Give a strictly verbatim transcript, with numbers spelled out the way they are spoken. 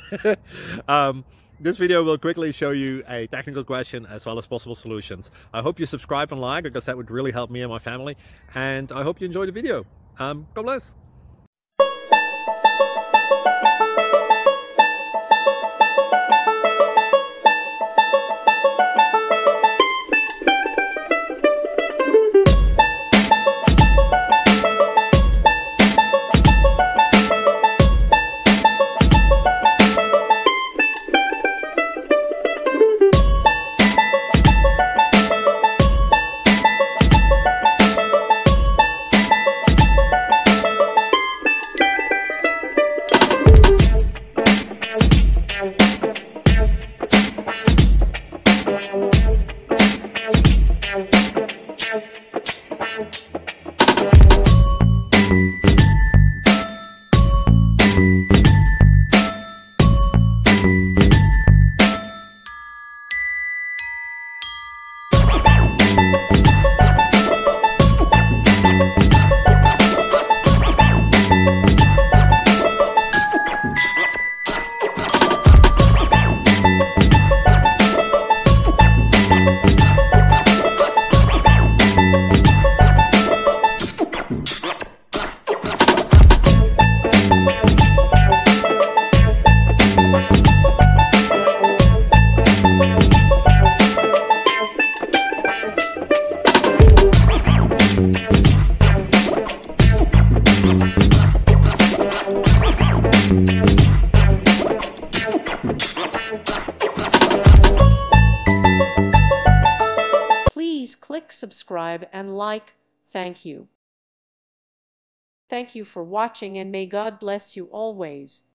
um, this video will quickly show you a technical question as well as possible solutions. I hope you subscribe and like, because that would really help me and my family. And I hope you enjoy the video. Um, God bless. Please click subscribe and like. Thank you. Thank you for watching, and may God bless you always.